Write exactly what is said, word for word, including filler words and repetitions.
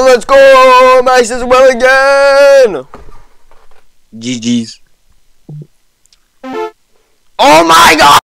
let's go! Max as well again! G G's. Oh my god!